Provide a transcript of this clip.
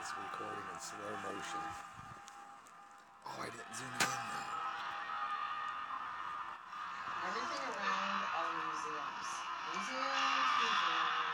It's recording in slow motion. Oh, I didn't zoom in though. Everything around are museums. Museums, museums.